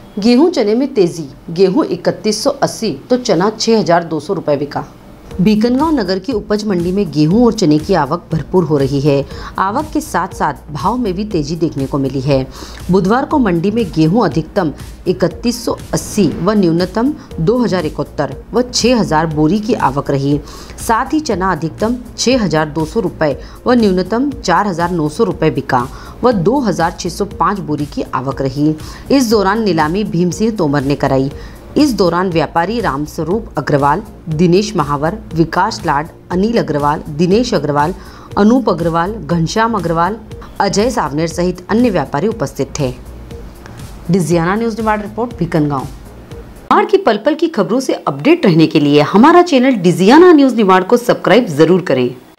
गेहूं चने में तेजी, गेहूं 3180 तो चना 6200 रुपए बिका। बीकनगांव नगर की उपज मंडी में गेहूं और चने की आवक भरपूर हो रही है। आवक के साथ साथ भाव में भी तेजी देखने को मिली है। बुधवार को मंडी में गेहूं अधिकतम 3180 व न्यूनतम 2071 व 6000 बोरी की आवक रही। साथ ही चना अधिकतम 6200 रुपये व न्यूनतम 4900 रुपये बिका व 2605 बोरी की आवक रही। इस दौरान नीलामी भीम सिंह तोमर ने कराई। इस दौरान व्यापारी रामस्वरूप अग्रवाल, दिनेश महावर, विकास लाड, अनिल अग्रवाल, दिनेश अग्रवाल, अनूप अग्रवाल, घनश्याम अग्रवाल, अजय सावनेर सहित अन्य व्यापारी उपस्थित थे। डिजियाना न्यूज़ निमाड़ रिपोर्ट, बीकनगांव। निमाड़ की पल पल की खबरों से अपडेट रहने के लिए हमारा चैनल डिजियाना न्यूज़ निमाड़ को सब्सक्राइब जरूर करें।